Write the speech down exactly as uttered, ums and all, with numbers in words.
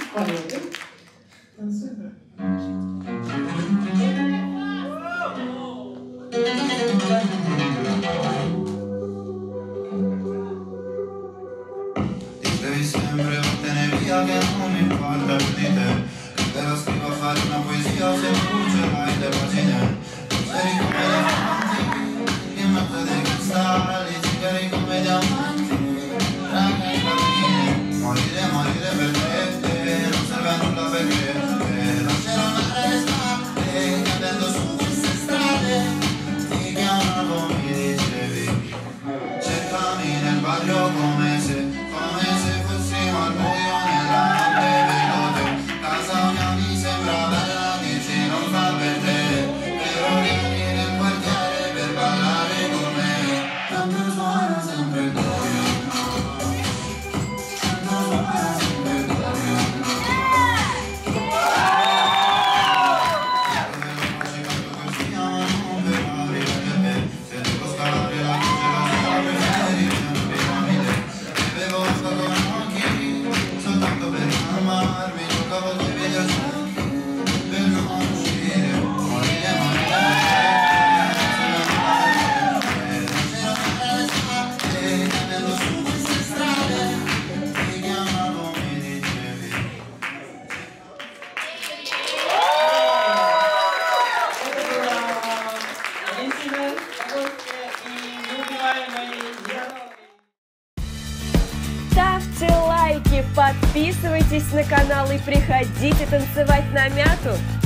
Поехали. Танцуем. Devi sempre vattene via che non mi importa più di te. Te lo scrivo a fare una poesia se tu ce l'hai le pagine. Sei come diamanti, in mezzo dei cristalli, zingari come diamanti, raga e bambine. Morire, morire per te, non serve a nulla perché lascerò andare l'estate, cadendo su queste strade. Ti chiamavo, mi dicevi, cercami nel barrio come se al buio nella notte veloce, casa mia mi sembra bella, dici non fa per te, però vieni nel quartiere per ballare con me, tanto suona sempre il doppio, tanto suona sempre il doppio. Dove lo faccio canto così, ma non per arrivare a te, se devo scalare la gelosia preferire una piramide, bevevo acqua con soltanto per amarmi, giocavo coi videogiochi per non uscire, morire, morire c'era l'estate, cadendo su queste strade, ti chiamavo, mi dicevi. Это была Валентина Загорская и неубиваемый Зерновый. Ставьте лайки, подписывайтесь на канал и приходите танцевать на мяту.